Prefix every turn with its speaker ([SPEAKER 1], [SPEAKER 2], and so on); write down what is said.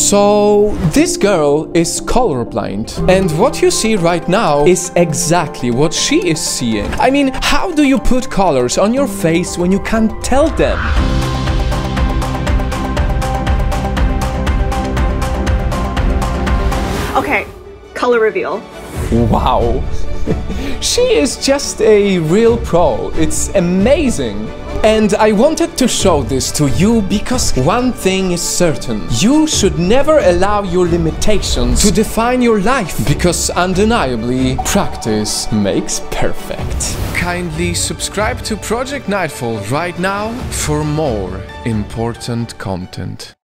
[SPEAKER 1] So this girl is colorblind, and what you see right now is exactly what she is seeing. I mean, how do you put colors on your face when you can't tell them?
[SPEAKER 2] Okay, color reveal.
[SPEAKER 1] Wow. She is just a real pro. It's amazing. And I wanted to show this to you because one thing is certain. You should never allow your limitations to define your life, because undeniably, practice makes perfect. Kindly subscribe to Project Nightfall right now for more important content.